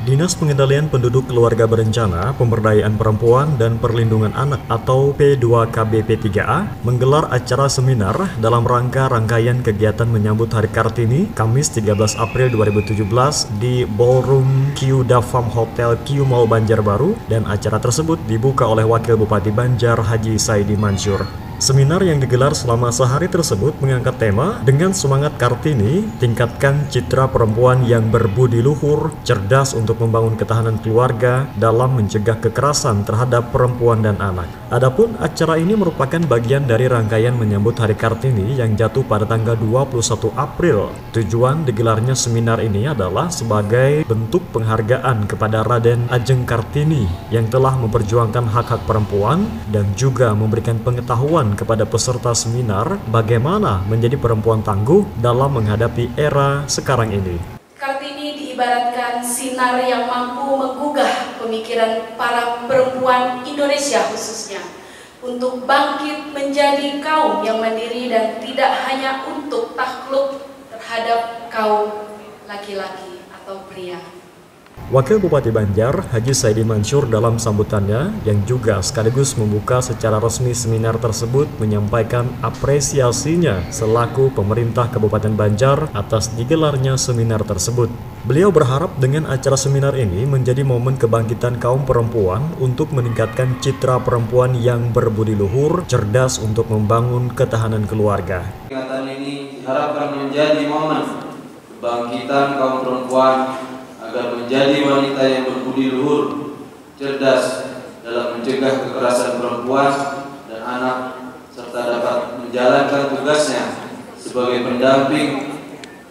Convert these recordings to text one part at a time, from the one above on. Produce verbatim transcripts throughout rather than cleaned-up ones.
Dinas Pengendalian Penduduk Keluarga Berencana, Pemberdayaan Perempuan dan Perlindungan Anak atau P dua K B P tiga A menggelar acara seminar dalam rangka rangkaian kegiatan menyambut Hari Kartini Kamis tiga belas April dua ribu tujuh belas di Ballroom Q Dafam Hotel Q Mall Banjarbaru, dan acara tersebut dibuka oleh Wakil Bupati Banjar Haji Saidi Mansur. Seminar yang digelar selama sehari tersebut mengangkat tema dengan semangat Kartini, tingkatkan citra perempuan yang berbudi luhur, cerdas untuk membangun ketahanan keluarga dalam mencegah kekerasan terhadap perempuan dan anak. Adapun acara ini merupakan bagian dari rangkaian menyambut Hari Kartini yang jatuh pada tanggal dua puluh satu April. Tujuan digelarnya seminar ini adalah sebagai bentuk penghargaan kepada Raden Ajeng Kartini yang telah memperjuangkan hak-hak perempuan dan juga memberikan pengetahuan kepada peserta seminar bagaimana menjadi perempuan tangguh dalam menghadapi era sekarang ini. Kartini diibaratkan sinar yang mampu menggugah pemikiran para perempuan Indonesia khususnya untuk bangkit menjadi kaum yang mandiri dan tidak hanya untuk takluk terhadap kaum laki-laki atau pria. Wakil Bupati Banjar, Haji Saidi Mansur dalam sambutannya yang juga sekaligus membuka secara resmi seminar tersebut menyampaikan apresiasinya selaku pemerintah Kabupaten Banjar atas digelarnya seminar tersebut. Beliau berharap dengan acara seminar ini menjadi momen kebangkitan kaum perempuan untuk meningkatkan citra perempuan yang berbudi luhur, cerdas untuk membangun ketahanan keluarga. Kegiatan ini diharapkan menjadi momen kebangkitan kaum perempuan agar menjadi wanita yang berbudi luhur, cerdas dalam mencegah kekerasan perempuan dan anak, serta dapat menjalankan tugasnya sebagai pendamping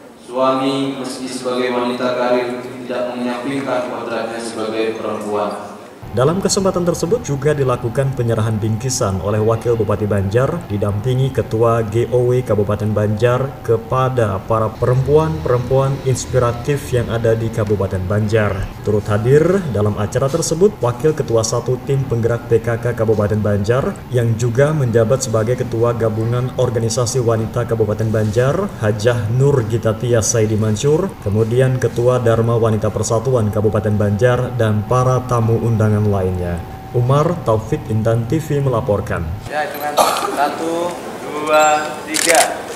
suami meski sebagai wanita karir tidak menyampingkan kodratnya sebagai perempuan. Dalam kesempatan tersebut juga dilakukan penyerahan bingkisan oleh Wakil Bupati Banjar didampingi Ketua G O W Kabupaten Banjar kepada para perempuan-perempuan inspiratif yang ada di Kabupaten Banjar. Turut hadir dalam acara tersebut Wakil Ketua satu Tim Penggerak P K K Kabupaten Banjar yang juga menjabat sebagai Ketua Gabungan Organisasi Wanita Kabupaten Banjar, Hajah Nur Gitatia Saidi Mansur, kemudian Ketua Dharma Wanita Persatuan Kabupaten Banjar, dan para tamu undangan lainnya. Umar Taufik, Intan T V melaporkan. Ya, hitungan satu, dua, tiga.